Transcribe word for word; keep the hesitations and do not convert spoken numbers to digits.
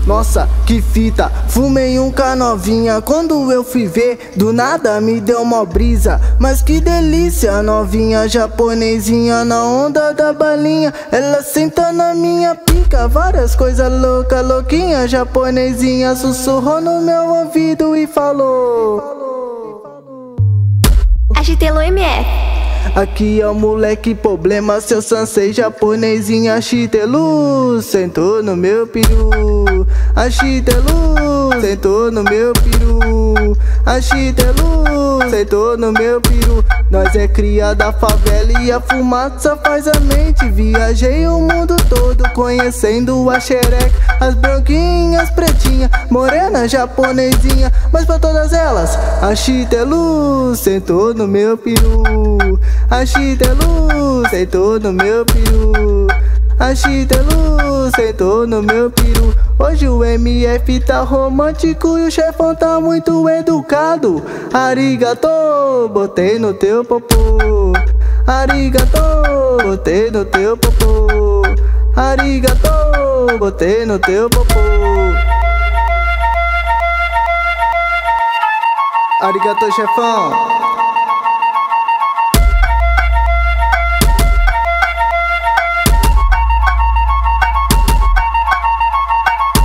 Nossa, que fita, fumei um com a novinha. Quando eu fui ver, do nada me deu mó brisa. Mas que delícia, novinha japonesinha na onda da balinha. Ela senta na minha pica, várias coisas loucas, louquinha. Japonesinha sussurrou no meu ouvido e falou: Agitelo M F. aqui é o moleque problema, seu sensei japonesinha Shitelu sentou no meu peru. A Shitelu sentou no meu peru. A Shitelu sentou no meu peru. Nós é cria da favela e a fumaça faz a mente. Viajei o mundo todo conhecendo a xereca, as branquinhas, pretinha, morena, japonesinha. Mas pra todas elas, a Shitelu sentou no meu peru. A Shitelu sentou no meu peru. A Shitelu sentou no meu peru. Hoje o M F tá romântico e o chefão tá muito educado. Arigato, botei no teu popô. Arigato, botei no teu popô. Arigato, botei no teu popô. Arigato, chefão.